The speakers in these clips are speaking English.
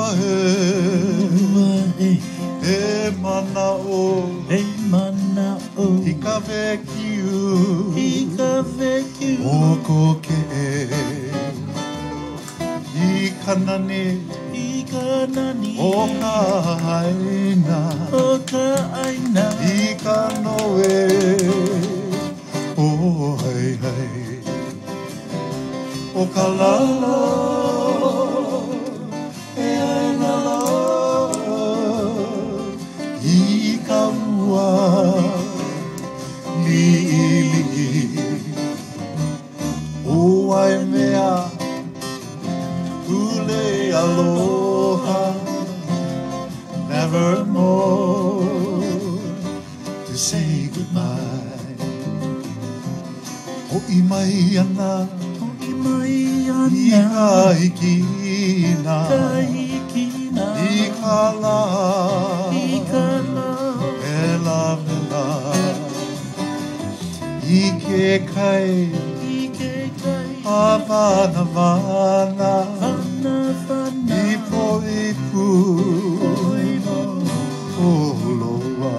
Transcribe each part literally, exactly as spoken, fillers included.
e e mana o e mana o I ka vekiu I ka vekiu o ko ke e I ka nani I ka nani o ka aina o ka aina I ka noe o hai hai o ka lalo e aina lalo I ka ua li li o ai mea ule aloha nevermore to say goodbye o I mai ana o I mai ana I ka hikina ka hikina I ka la I ka la e la me la I ke kai I ke kai a vana vana vana vana I po I pu o loa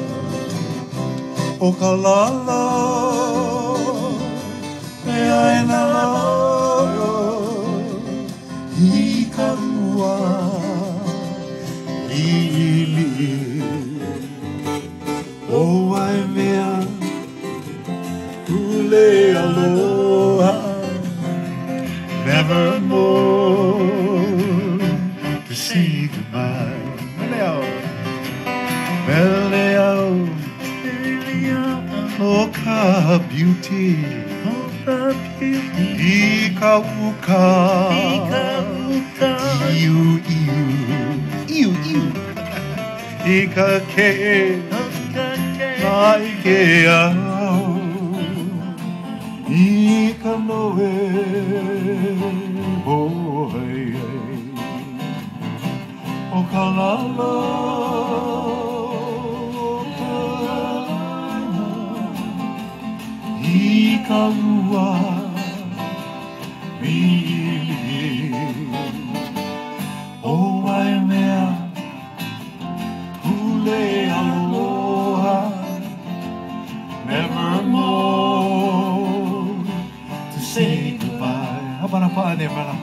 o ka lala e aina lalo I ka mua li li o ai mea ule aloha nevermore to say goodbye Meleo Meleo o ka beauty o ka beauty I ka uka I ka uka iu iu iu iu I ka ke o ka ke mai ke au I ka noe o hei hei o ka lalo I ka ua mi o ai mea ule aloha nevermore to say goodbye. Habana paane mana.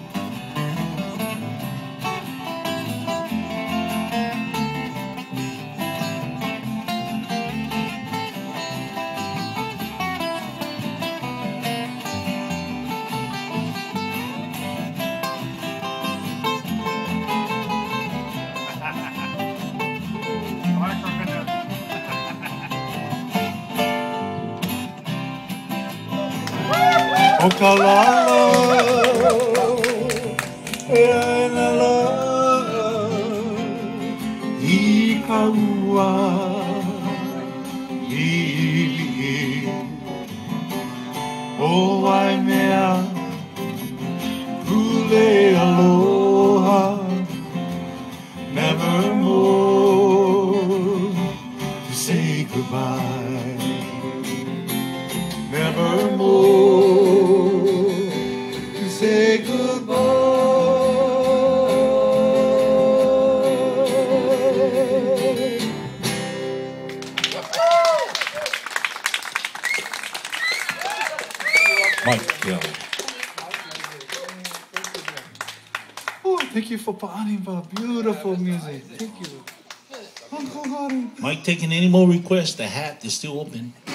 O ka lalo e aina la I ka ua I li o ai mea ule aloha nevermore to say goodbye nevermore to say goodbye. Mike Gill. Oh, thank you for pa'ani for beautiful music. Thank you. Mike taking any more requests? The hat is still open.